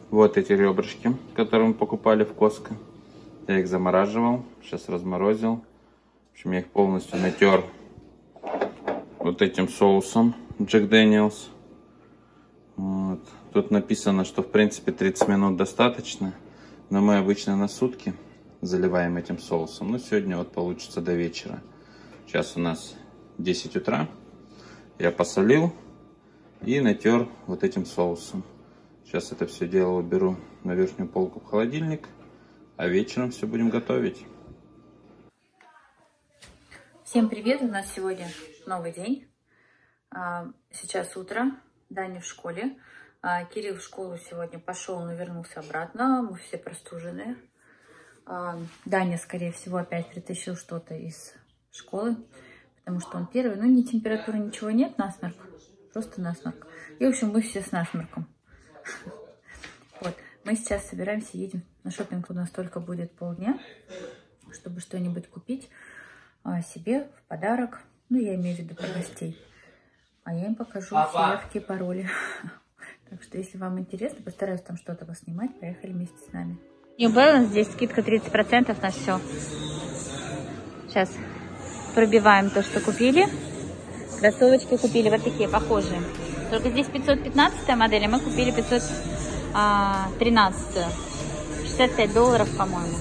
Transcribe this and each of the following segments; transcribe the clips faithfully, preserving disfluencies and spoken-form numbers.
Вот эти ребрышки, которые мы покупали в Costco. Я их замораживал, сейчас разморозил. В общем, я их полностью натер вот этим соусом Jack Daniels. Вот. Тут написано, что в принципе тридцать минут достаточно, но мы обычно на сутки заливаем этим соусом. Но сегодня вот получится до вечера. Сейчас у нас десять утра. Я посолил и натер вот этим соусом. Сейчас это все дело уберу на верхнюю полку в холодильник, а вечером все будем готовить. Всем привет! У нас сегодня новый день. Сейчас утро, Даня в школе. Кирилл в школу сегодня пошел, но вернулся обратно. Мы все простуженные. Даня, скорее всего, опять притащил что-то из школы, потому что он первый. Ну, ни температуры, ничего нет, насморк. Просто насморк. И, в общем, мы все с насморком. Вот, мы сейчас собираемся, едем на шопинг. У нас только будет полдня, чтобы что-нибудь купить а, себе в подарок. Ну, я имею в виду про гостей. А я им покажу заявки и пароли. Так что, если вам интересно, постараюсь там что-то поснимать. Поехали вместе с нами. New Balance, здесь скидка тридцать процентов на все. Сейчас пробиваем то, что купили. Кроссовочки купили вот такие, похожие. Только здесь пятьсот пятнадцатая модель, а мы купили пятьсот тринадцатую. шестьдесят пять долларов, по-моему.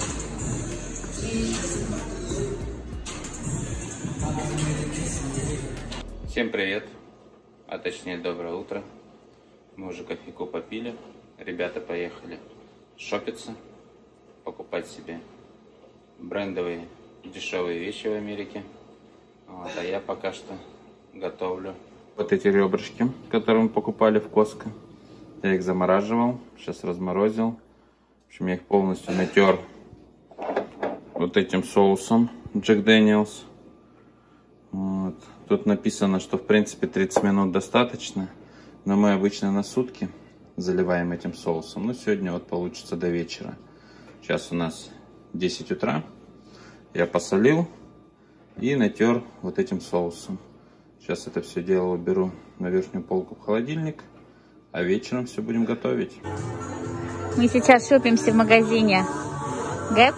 Всем привет, а точнее доброе утро. Мы уже кофейку попили. Ребята поехали шопиться, покупать себе брендовые дешевые вещи в Америке. Вот, а я пока что готовлю вот эти ребрышки, которые мы покупали в Costco. Я их замораживал, сейчас разморозил. В общем, я их полностью натер вот этим соусом Jack Daniels. Вот. Тут написано, что в принципе тридцать минут достаточно, но мы обычно на сутки заливаем этим соусом. Но сегодня вот получится до вечера. Сейчас у нас десять утра. Я посолил и натер вот этим соусом. Сейчас это все дело уберу на верхнюю полку в холодильник, а вечером все будем готовить. Мы сейчас шопимся в магазине Гэп.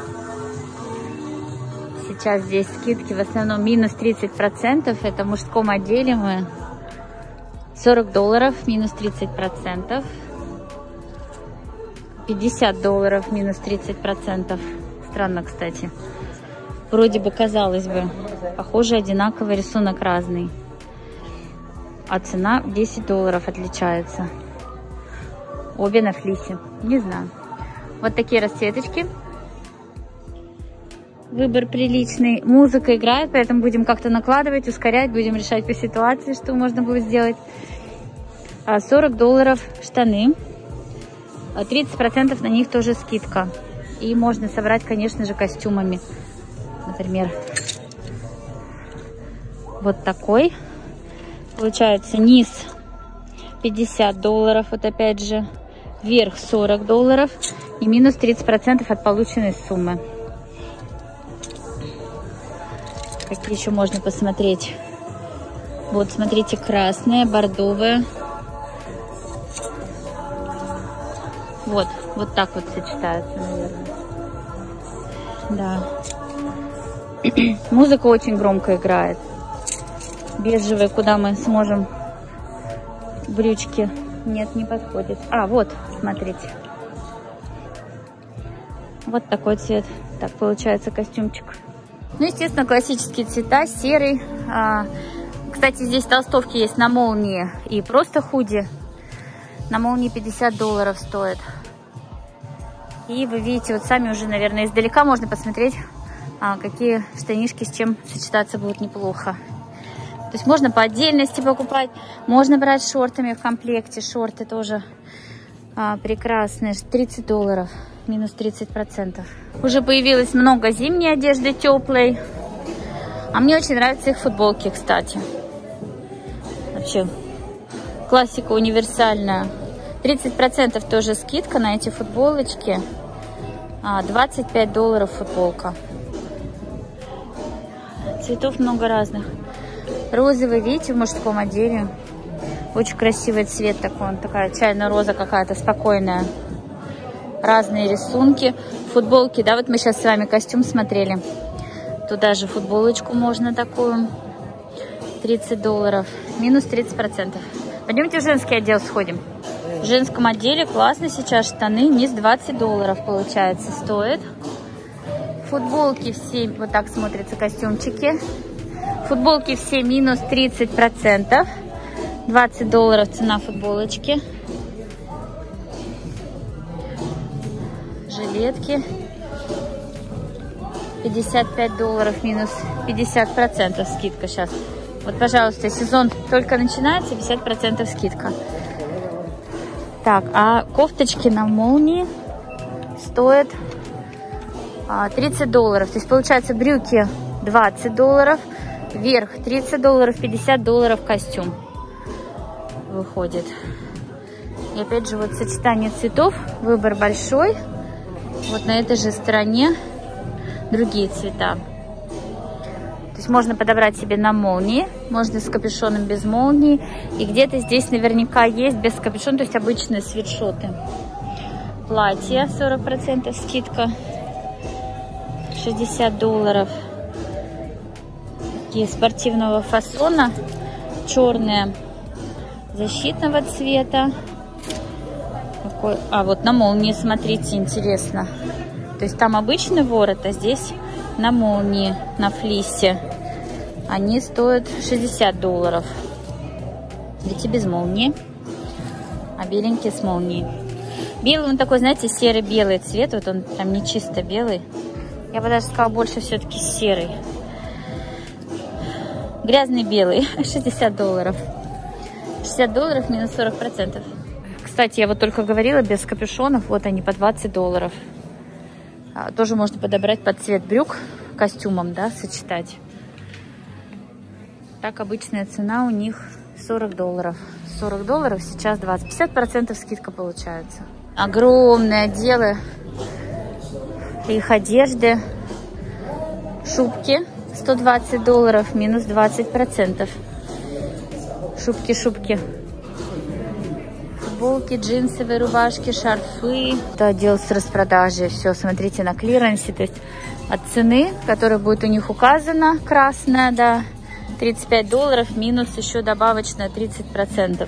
Сейчас здесь скидки в основном минус тридцать процентов. Это в мужском отделе мы сорок долларов минус тридцать процентов. пятьдесят долларов минус тридцать процентов. Странно, кстати. Вроде бы, казалось бы, похоже, одинаковый, рисунок разный. А цена десять долларов отличается. Обе на флисе. Не знаю. Вот такие расцветочки. Выбор приличный. Музыка играет, поэтому будем как-то накладывать, ускорять. Будем решать по ситуации, что можно будет сделать. сорок долларов штаны. тридцать процентов на них тоже скидка. И можно собрать, конечно же, костюмами. Например, вот такой. Получается низ пятьдесят долларов. Вот опять же. Вверх сорок долларов. И минус тридцать процентов от полученной суммы. Какие еще можно посмотреть? Вот, смотрите, красные, бордовые. Вот, вот так вот сочетаются, наверное. Да. Музыка очень громко играет. Бежевые, куда мы сможем брючки. Нет, не подходит. А, вот, смотрите. Вот такой цвет. Так получается костюмчик. Ну, естественно, классические цвета. Серый. А, кстати, здесь толстовки есть на молнии и просто худи. На молнии пятьдесят долларов стоит. И вы видите, вот сами уже, наверное, издалека можно посмотреть, а, какие штанишки с чем сочетаться будут неплохо. То есть можно по отдельности покупать, можно брать шортами в комплекте. Шорты тоже а, прекрасные. тридцать долларов, минус тридцать процентов. Уже появилось много зимней одежды теплой. А мне очень нравятся их футболки, кстати. Вообще, классика универсальная. тридцать процентов тоже скидка на эти футболочки. А, двадцать пять долларов футболка. Цветов много разных. Розовый, видите, в мужском отделе. Очень красивый цвет такой, он такая чайная роза какая-то спокойная. Разные рисунки. Футболки, да, вот мы сейчас с вами костюм смотрели. Туда же футболочку можно такую. тридцать долларов. Минус тридцать процентов. Пойдемте в женский отдел сходим. В женском отделе классно сейчас штаны. Низ двадцать долларов получается стоит. Футболки все, вот так смотрятся костюмчики. Футболки все минус тридцать процентов. двадцать долларов цена футболочки. Жилетки. пятьдесят пять долларов минус пятьдесят процентов скидка сейчас. Вот, пожалуйста, сезон только начинается, пятьдесят процентов скидка. Так, а кофточки на молнии стоят тридцать долларов. То есть, получается, брюки двадцать долларов, верх тридцать долларов, пятьдесят долларов костюм выходит. И опять же, вот сочетание цветов, выбор большой. Вот на этой же стороне другие цвета. То есть можно подобрать себе на молнии, можно с капюшоном без молнии. И где-то здесь наверняка есть без капюшона, то есть обычные свитшоты. Платье сорок процентов скидка. шестьдесят долларов. Такие спортивного фасона. Черные, защитного цвета. Такой, а вот на молнии, смотрите, интересно. То есть там обычный ворот, а здесь на молнии, на флисе. Они стоят шестьдесят долларов. Эти без молнии, а беленькие с молнией. Белый, он такой, знаете, серый-белый цвет. Вот он там не чисто белый. Я бы даже сказала, больше все-таки серый. Грязный белый, шестьдесят долларов. шестьдесят долларов минус сорок процентов. Кстати, я вот только говорила, без капюшонов. Вот они по двадцать долларов. А, тоже можно подобрать под цвет брюк костюмом, да, сочетать. Так, обычная цена у них сорок долларов. сорок долларов, сейчас двадцать. пятьдесят процентов скидка получается. Огромные отделы их одежды. Шубки сто двадцать долларов, минус двадцать процентов. Шубки, шубки. Футболки, джинсовые рубашки, шарфы. Это отдел с распродажей. Все, смотрите, на клиренсе. То есть от цены, которая будет у них указана, красная, да, тридцать пять долларов, минус еще добавочно тридцать процентов.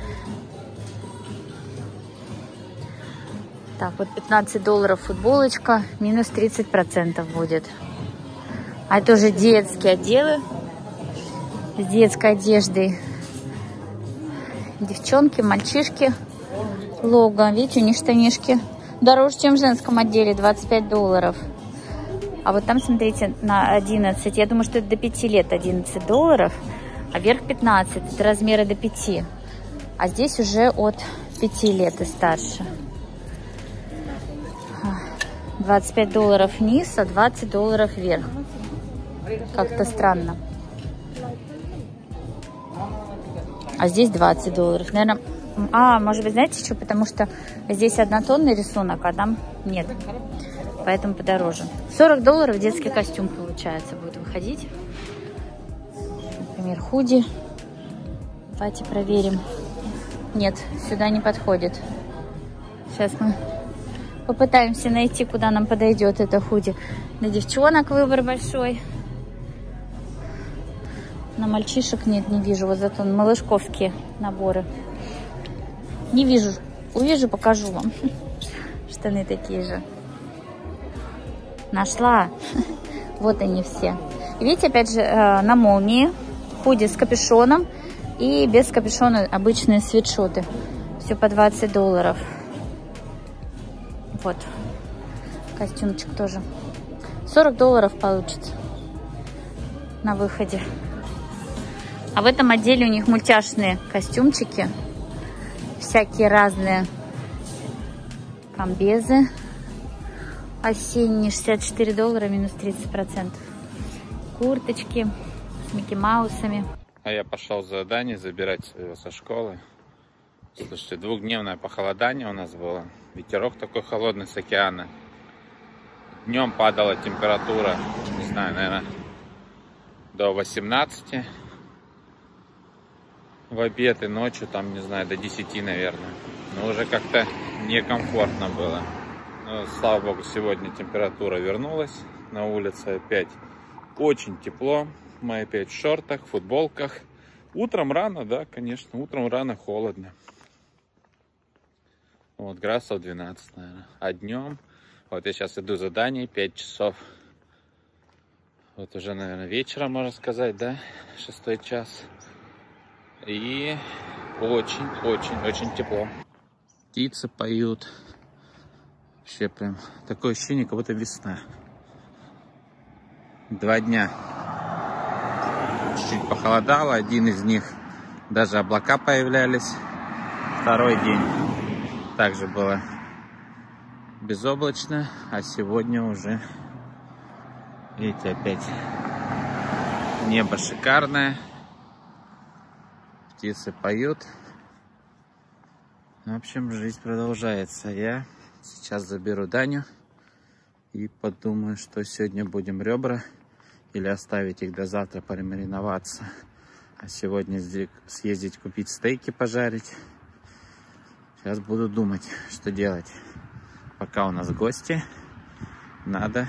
Так, вот пятнадцать долларов футболочка, минус тридцать процентов будет. А это уже детские отделы с детской одеждой. Девчонки, мальчишки. Лого. Видите, у них штанишки дороже, чем в женском отделе, двадцать пять долларов. А вот там, смотрите, на одиннадцать. Я думаю, что это до пяти лет одиннадцать долларов. А вверх пятнадцать. Это размеры до пяти. А здесь уже от пяти лет и старше. двадцать пять долларов вниз, а двадцать долларов вверх. Как-то странно. А здесь двадцать долларов. Наверное, а, может быть, знаете что? Потому что здесь однотонный рисунок, а там нет. Поэтому подороже. сорок долларов детский костюм, получается, будет выходить. Например, худи. Давайте проверим. Нет, сюда не подходит. Сейчас мы попытаемся найти, куда нам подойдет это худи. На девчонок выбор большой. На мальчишек нет, не вижу. Вот зато малышковские наборы. Не вижу. Увижу, покажу вам. Штаны такие же. Нашла. Вот они все. И видите, опять же, на молнии. Худи с капюшоном. И без капюшона обычные свитшоты. Все по двадцать долларов. Вот. Костюмчик тоже. сорок долларов получится. На выходе. А в этом отделе у них мультяшные костюмчики. Всякие разные комбезы. Осенние шестьдесят четыре доллара, минус тридцать процентов. Курточки с Микки Маусами. А я пошел за Даней забирать его со школы. Слушайте, двухдневное похолодание у нас было. Ветерок такой холодный с океана. Днем падала температура, не знаю, наверное, до восемнадцати. в обед и ночью, там, не знаю, до десяти, наверное. Но уже как-то некомфортно было. Но, слава богу, сегодня температура вернулась на улице опять. Очень тепло. Мы опять в шортах, футболках. Утром рано, да, конечно, утром рано холодно. Вот, градусов двенадцать, наверное. А днем, вот я сейчас иду задание, пять часов. Вот уже, наверное, вечером, можно сказать, да, шестой час. И очень-очень-очень тепло. Птицы поют. Вообще прям такое ощущение, как будто весна. Два дня. Чуть-чуть похолодало. Один из них даже облака появлялись. Второй день также было безоблачно. А сегодня уже, видите, опять небо шикарное. Птицы поют. В общем, жизнь продолжается. Я сейчас заберу Даню и подумаю, что сегодня будем ребра или оставить их до завтра помариноваться. А сегодня съездить купить стейки пожарить. Сейчас буду думать, что делать. Пока у нас гости, надо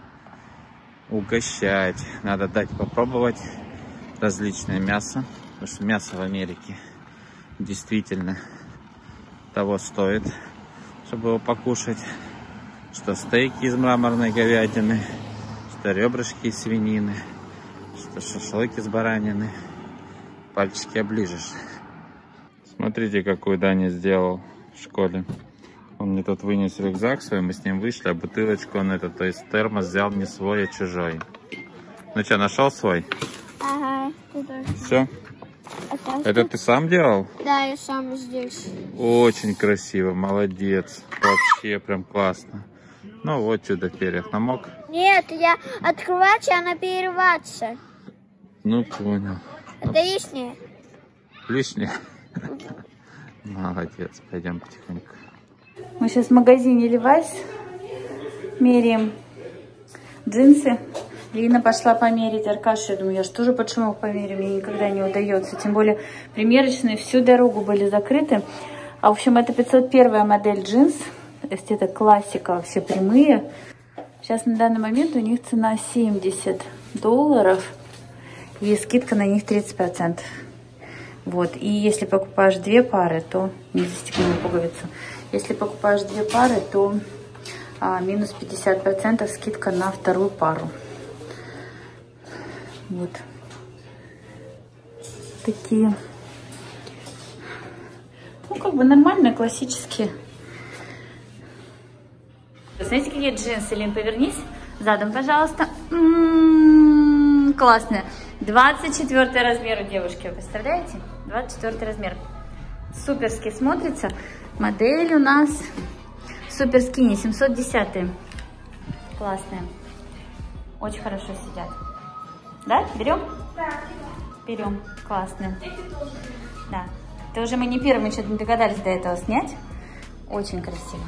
угощать. Надо дать попробовать различное мясо. Потому что мясо в Америке действительно того стоит, чтобы его покушать. Что стейки из мраморной говядины, что ребрышки из свинины, что шашлык из баранины. Пальчики оближешь. Смотрите, какую Даня сделал в школе. Он мне тут вынес рюкзак свой, мы с ним вышли, а бутылочку он этот, то есть термос взял не свой, а чужой. Ну что, нашел свой? Ага. Все? Это ты сам делал? Да, я сам здесь. Очень красиво, молодец. Вообще прям классно. Ну вот чудо перьев. Намок? Нет, я открывать, а она перерываться. Ну понял. Это лишнее. Лишнее? Молодец. Пойдем потихоньку. Мы сейчас в магазине Levi's меряем джинсы. Лина пошла померить Аркашу. Я думаю, я же тоже под шумок померю. Мне никогда не удается. Тем более примерочные всю дорогу были закрыты. А в общем, это пятьсот первая модель джинс. То есть это классика, все прямые. Сейчас на данный момент у них цена семьдесят долларов. И скидка на них тридцать процентов. Вот. И если покупаешь две пары, то не застегнула пуговицу. Если покупаешь две пары, то а, минус пятьдесят процентов скидка на вторую пару. Вот такие, ну как бы нормальные, классические. Знаете, какие джинсы? Лин, повернись задом, пожалуйста. М-м-м, классные. двадцать четвёртый размер у девушки, вы представляете? двадцать четвёртый размер. Суперски смотрится. Модель у нас Супер Скини семьсот десять. Классная. Очень хорошо сидят. Да? Берем? Да. Берем. Классно. Да. Это уже мы не первые, мы что-то не догадались до этого снять. Очень красиво.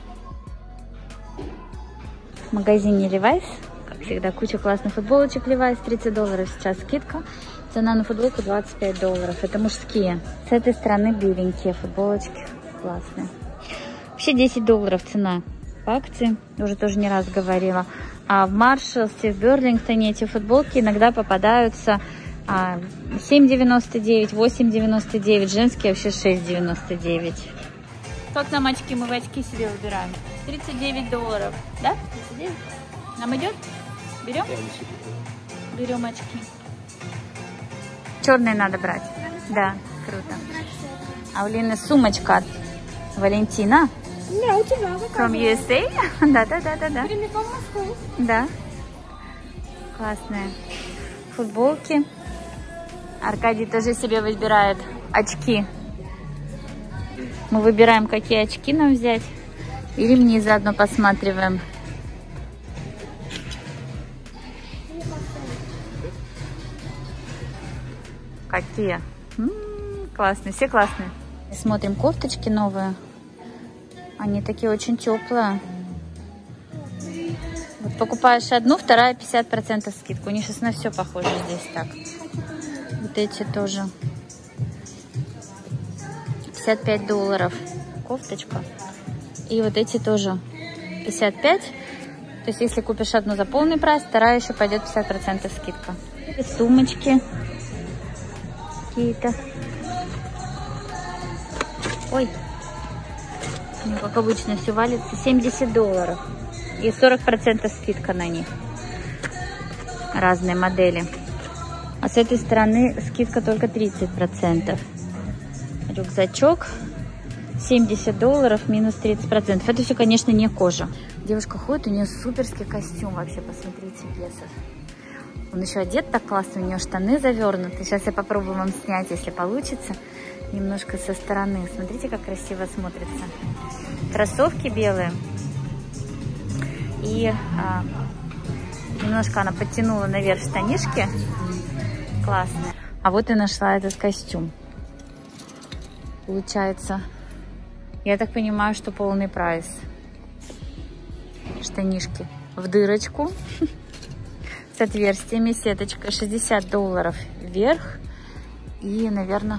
В магазине Levi's, как всегда, куча классных футболочек Levi's. тридцать долларов сейчас скидка. Цена на футболку двадцать пять долларов. Это мужские. С этой стороны беленькие футболочки. Классные. Вообще десять долларов цена по акции. Уже тоже не раз говорила. А в Маршалсе, в Берлингтоне эти футболки иногда попадаются а, семь девяносто девять, восемь девяносто девять, женские вообще шесть девяносто девять. Как нам очки? Мы в очки себе выбираем. тридцать девять долларов. Да? тридцать девять? Нам идет? Берем? Берем очки. Черные надо брать. Да, круто. А у Лины сумочка от Валентина. Да, у тебя какая? From ю эс эй? Да, да, да, да, да. Прямиком в Москву. Да. Классные футболки. Аркадий тоже себе выбирает очки. Мы выбираем, какие очки нам взять. И ремни заодно посматриваем. Какие? М-м, классные, все классные. Смотрим кофточки новые. Они такие очень теплые. Вот покупаешь одну, вторая пятьдесят процентов скидку. У них сейчас на все похоже здесь так. Вот эти тоже. пятьдесят пять долларов кофточка. И вот эти тоже пятьдесят пять. То есть если купишь одну за полный прайс, вторая еще пойдет пятьдесят процентов скидка. И сумочки какие-то. Ой, ну, как обычно все валится. семьдесят долларов. И сорок процентов скидка на них. Разные модели. А с этой стороны скидка только тридцать процентов. Рюкзачок семьдесят долларов, минус тридцать процентов. Это все, конечно, не кожа. Девушка ходит, у нее суперский костюм вообще, посмотрите, Гесов. Он еще одет так классно, у нее штаны завернуты. Сейчас я попробую вам снять, если получится. Немножко со стороны. Смотрите, как красиво смотрится. Кроссовки белые. И а, немножко она подтянула наверх штанишки. Классно. А вот и нашла этот костюм. Получается, я так понимаю, что полный прайс. Штанишки в дырочку. С отверстиями, сеточкой. шестьдесят долларов вверх. И, наверное,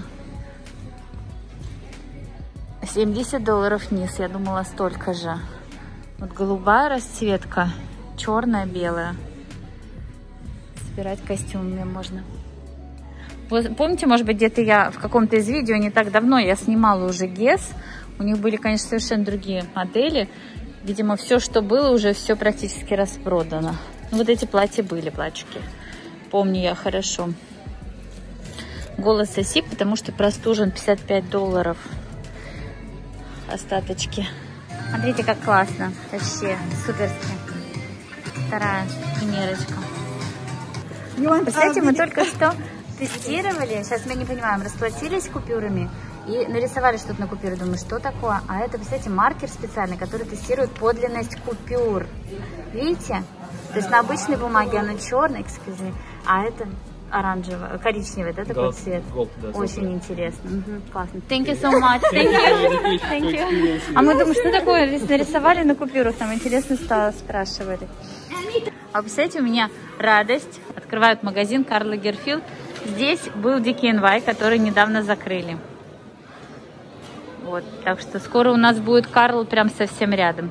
семьдесят долларов вниз. Я думала, столько же. Вот голубая расцветка. Черная, белая. Собирать костюмами можно. Вот, помните, может быть, где-то я в каком-то из видео не так давно я снимала уже Гесс. У них были, конечно, совершенно другие модели. Видимо, все, что было, уже все практически распродано. Ну, вот эти платья были, платьишки. Помню я хорошо. Голос сосик, потому что простужен, пятьдесят пять долларов. Остаточки. Смотрите, как классно. Вообще, суперски. Вторая примерочка. Кстати, мы только что тестировали. Сейчас мы не понимаем, расплатились купюрами и нарисовали что-то на купюре. Думаю, что такое? А это, представляете, маркер специальный, который тестирует подлинность купюр. Видите? То есть на обычной бумаге оно черное, экскюзи, а это оранжевый, коричневый, да, такой цвет. Очень интересно. Угу, классно. Thank you so much. Thank you. Thank you. А мы думаем, что такое? Здесь нарисовали на купюрах, там интересно стало, спрашивали. А представляете, у меня радость. Открывают магазин Карл Лагерфельд. Здесь был ди кей эн вай, который недавно закрыли. Вот, так что скоро у нас будет Карл прям совсем рядом.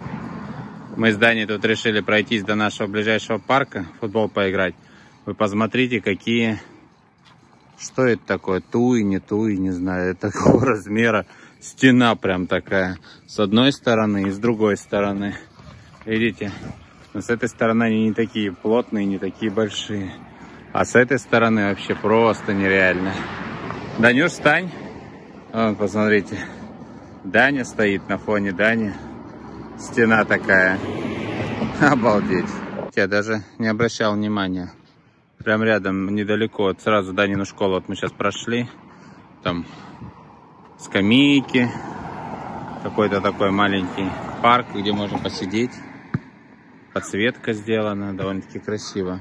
Мы с Даней тут решили пройтись до нашего ближайшего парка, в футбол поиграть. Вы посмотрите, какие... Что это такое? Туи, не туи, не знаю. Это такого размера. Стена прям такая. С одной стороны и с другой стороны. Видите? Но с этой стороны они не такие плотные, не такие большие. А с этой стороны вообще просто нереально. Данюш, встань. Вон, посмотрите. Даня стоит на фоне Дани. Стена такая. Обалдеть. Я даже не обращал внимания. Прям рядом, недалеко. Вот сразу Данину школу вот мы сейчас прошли. Там скамейки. Какой-то такой маленький парк, где можно посидеть. Подсветка сделана. Довольно-таки красиво.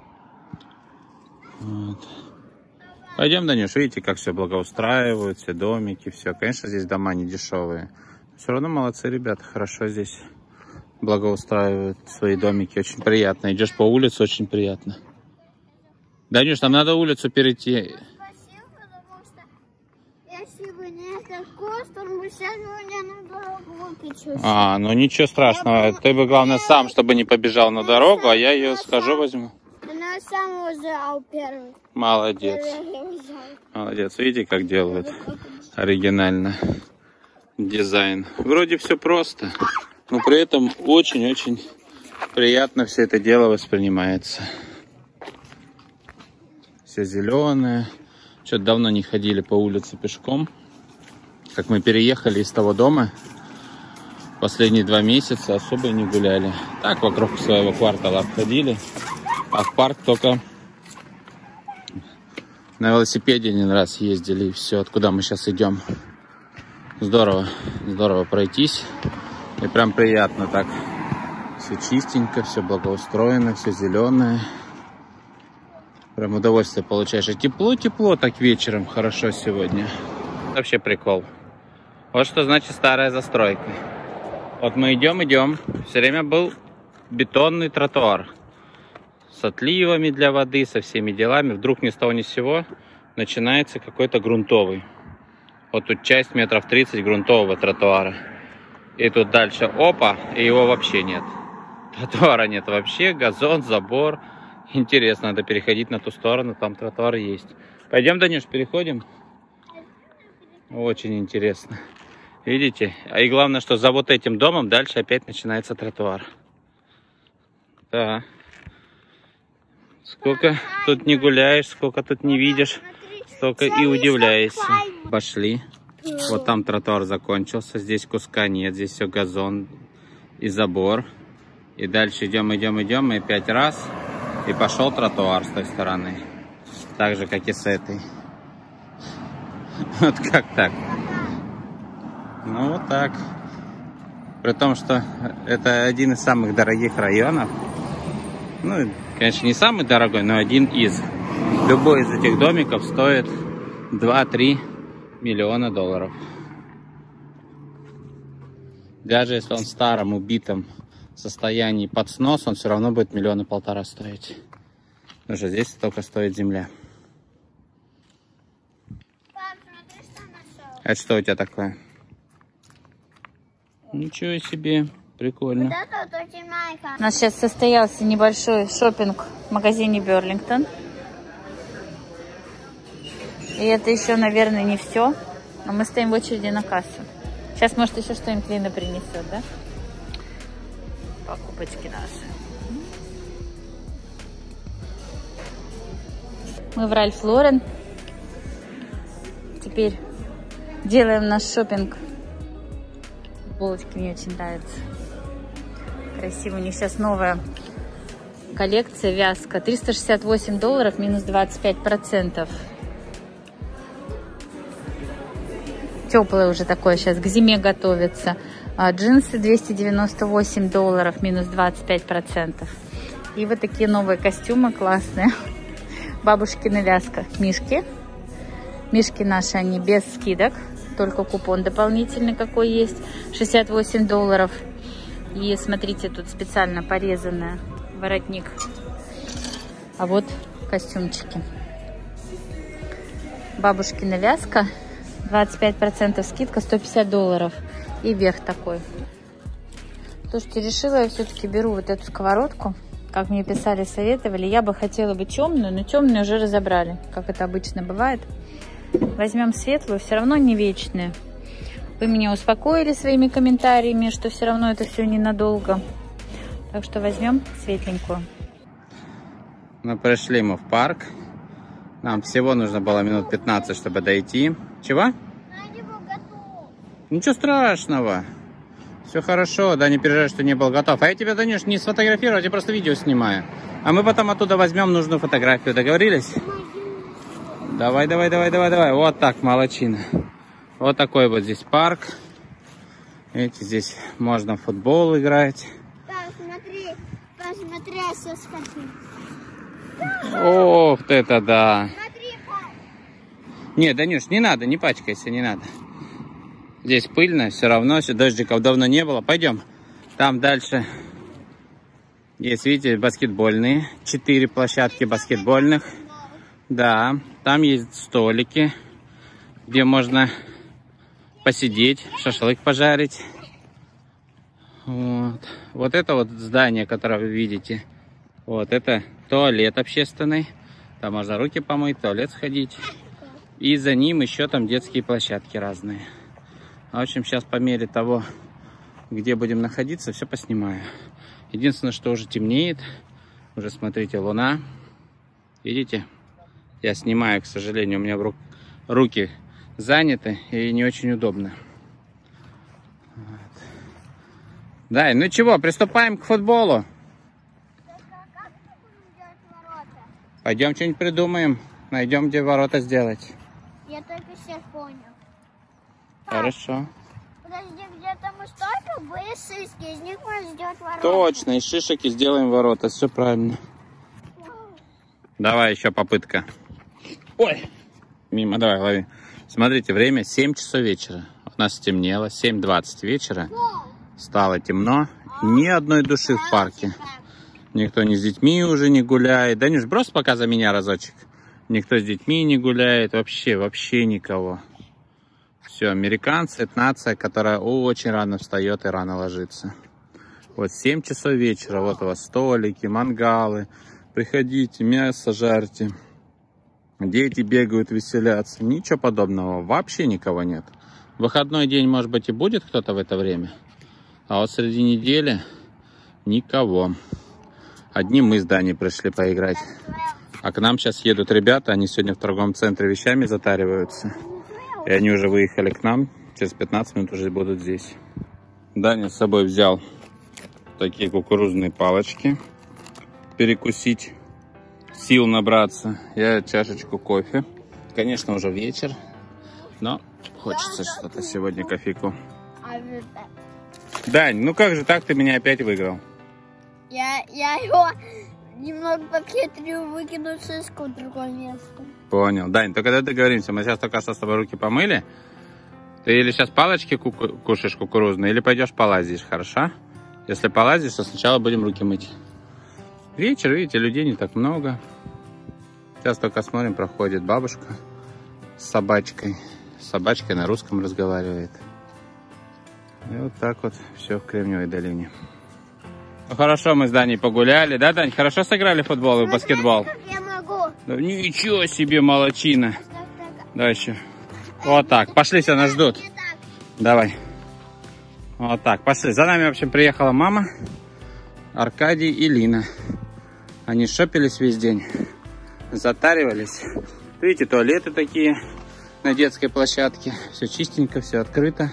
Вот. Пойдем, Данюш, видите, как все благоустраивают, все домики, все. Конечно, здесь дома не дешевые. Все равно молодцы ребята, хорошо здесь благоустраивают свои домики. Очень приятно. Идешь по улице, очень приятно. Данюш, нам надо улицу перейти. Спасибо, потому что если бы не этот куст, он бы сейчас меня на дорогу выкачался. А, ну ничего страшного. Ты бы, главное, сам, чтобы не побежал на дорогу, а я ее скажу, возьму. Она сам взял первый. Молодец. Молодец. Видите, как делают оригинально дизайн. Вроде все просто, но при этом очень-очень приятно все это дело воспринимается. Все зеленое. Что-то давно не ходили по улице пешком. Как мы переехали из того дома, последние два месяца особо не гуляли. Так вокруг своего квартала обходили. А в парк только на велосипеде один раз ездили, и все. Откуда мы сейчас идем? Здорово, здорово пройтись. И прям приятно так. Все чистенько, все благоустроено, все зеленое. Прям удовольствие получаешь. И тепло-тепло так вечером, хорошо сегодня. Вообще прикол. Вот что значит старая застройка. Вот мы идем, идем. Все время был бетонный тротуар. С отливами для воды, со всеми делами. Вдруг ни с того ни с сего начинается какой-то грунтовый. Вот Вот тут часть метров тридцать грунтового тротуара. И тут дальше опа, и его вообще нет. Тротуара нет вообще, газон, забор. Интересно, надо переходить на ту сторону, там тротуар есть. Пойдем, Данюш, переходим? Очень интересно. Видите? А и главное, что за вот этим домом дальше опять начинается тротуар. Да. Сколько тут не гуляешь, сколько тут не видишь, столько и удивляешься. Пошли. Вот там тротуар закончился, здесь куска нет, здесь все газон и забор. И дальше идем, идем, идем, и пять раз, и пошел тротуар с той стороны. Так же, как и с этой. Вот как так? Ну вот так. При том, что это один из самых дорогих районов. Ну, конечно, не самый дорогой, но один из. Любой из этих домиков стоит два-три миллиона долларов. Даже если он в старом, убитом состоянии под снос, он все равно будет миллиона полтора стоить. Потому что здесь только стоит земля. Пап, смотри, что нашел. Это что у тебя такое? Ничего себе, прикольно. Вот это вот очень маленькая. У нас сейчас состоялся небольшой шопинг в магазине Берлингтон. И это еще, наверное, не все. Но мы стоим в очереди на кассу. Сейчас, может, еще что-нибудь Лина принесет, да? Покупочки наши. Мы в Ральф Лорен. Теперь делаем наш шопинг. Футболочки мне очень нравятся. Красиво. У них сейчас новая коллекция, вязка. триста шестьдесят восемь долларов, минус двадцать пять процентов. Теплое уже такое сейчас, к зиме готовится. А джинсы двести девяносто восемь долларов, минус двадцать пять процентов. И вот такие новые костюмы классные. Бабушкина вязка. Мишки. Мишки наши, они без скидок. Только купон дополнительный какой есть. шестьдесят восемь долларов. И смотрите, тут специально порезанный воротник. А вот костюмчики. Бабушкина вязка. двадцать пять процентов скидка, сто пятьдесят долларов. И верх такой. Слушайте, решила я все-таки беру вот эту сковородку. Как мне писали, советовали. Я бы хотела бы темную, но темную уже разобрали. Как это обычно бывает. Возьмем светлую, все равно не вечную. Вы меня успокоили своими комментариями, что все равно это все ненадолго. Так что возьмем светленькую. Ну, пришли мы в парк. Нам всего нужно было минут пятнадцать, чтобы дойти. Чего? Ничего страшного. Все хорошо, да, не переживай, что не был готов. А я тебя, Данюш, не сфотографирую, я просто видео снимаю. А мы потом оттуда возьмем нужную фотографию. Договорились? Давай, давай, давай, давай, давай. Вот так, молодчина. Вот такой вот здесь парк. Видите, здесь можно в футбол играть. Пап, смотри, посмотри, я сейчас хочу. Ох, это да. Смотри, пап. Не, Данюш, не надо, не пачкайся, не надо. Здесь пыльно, все равно, дождиков давно не было. Пойдем. Там дальше есть, видите, баскетбольные. Четыре площадки баскетбольных. Да, там есть столики, где можно посидеть, шашлык пожарить. Вот. Вот это вот здание, которое вы видите. Вот это туалет общественный. Там можно руки помыть, в туалет сходить. И за ним еще там детские площадки разные. В общем, сейчас по мере того, где будем находиться, все поснимаю. Единственное, что уже темнеет. Уже, смотрите, луна. Видите? Я снимаю, к сожалению, у меня в ру... руки заняты и не очень удобно. Вот. Да, ну чего, приступаем к футболу. Пойдем что-нибудь придумаем. Найдем, где ворота сделать. Я только сейчас понял. Хорошо. Подожди, где-то мы столько были шишки, из них можно сделать ворота. Точно, из шишек и сделаем ворота. Все правильно. Давай еще попытка. Ой, мимо, давай, лови. Смотрите, время семь часов вечера. У нас стемнело, семь двадцать вечера. Стало темно. Ни одной души в парке. Никто ни с детьми уже не гуляет. Данюш, брось пока за меня разочек. Никто с детьми не гуляет. Вообще, вообще никого. Все, американцы — это нация, которая очень рано встает и рано ложится. Вот семь часов вечера, вот у вас столики, мангалы. Приходите, мясо жарьте. Дети бегают, веселятся. Ничего подобного, вообще никого нет. В выходной день, может быть, и будет кто-то в это время. А вот среди недели никого. Одни мы с Даней пришли поиграть. А к нам сейчас едут ребята, они сегодня в торговом центре вещами затариваются. И они уже выехали к нам, через пятнадцать минут уже будут здесь. Даня с собой взял такие кукурузные палочки. Перекусить, сил набраться. Я чашечку кофе. Конечно, уже вечер, но хочется что-то сегодня, кофейку. Дань, ну как же так ты меня опять выиграл? Я, я его немного похитрю, выкину шишку в другое место. Понял. Дань, только когда договоримся, мы сейчас только что с тобой руки помыли. Ты или сейчас палочки ку кушаешь кукурузные, или пойдешь полазишь, хорошо? Если полазишь, то сначала будем руки мыть. Вечер, видите, людей не так много. Сейчас только смотрим, проходит бабушка с собачкой. С собачкой на русском разговаривает. И вот так вот все в Кремниевой долине. Ну хорошо, мы с Даней погуляли. Да, Дань, хорошо сыграли в футбол и в баскетбол? Как я могу? Да, ничего себе, молодчина. Дальше. Вот так. Пошли, все нас ждут. Давай. Вот так, пошли. За нами, в общем, приехала мама, Аркадий и Лина. Они шопились весь день. Затаривались. Видите, туалеты такие на детской площадке. Все чистенько, все открыто.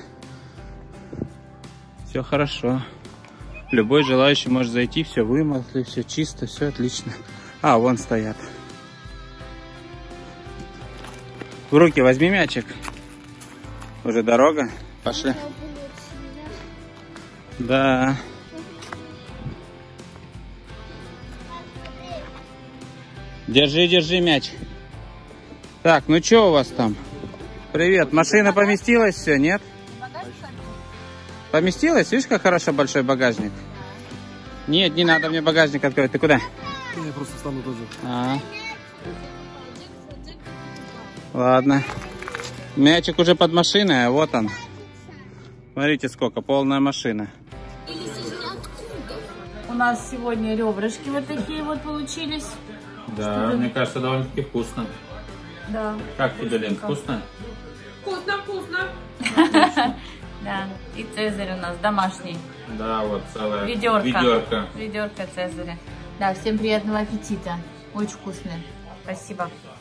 Все хорошо. Любой желающий может зайти, все вымыли, все чисто, все отлично. А, вон стоят. В руки возьми мячик. Уже дорога. Пошли. Да. Держи, держи мяч. Так, ну что у вас там? Привет. Машина поместилась все, нет? Поместилась? Видишь, как хорошо большой багажник? Нет, не надо мне багажник открывать. Ты куда? Я просто встану тоже. А. Ладно. Мячик уже под машиной, а вот он. Смотрите, сколько, полная машина. У нас сегодня ребрышки вот такие вот получились. Да, Что мне кажется, довольно-таки вкусно. Да. Как тебе, Лен, вкусно? Вкусно, вкусно. Да. И цезарь у нас домашний. Да, вот целая Ведерко. ведерко. Ведерко цезаря. Да, всем приятного аппетита. Очень вкусные. Спасибо.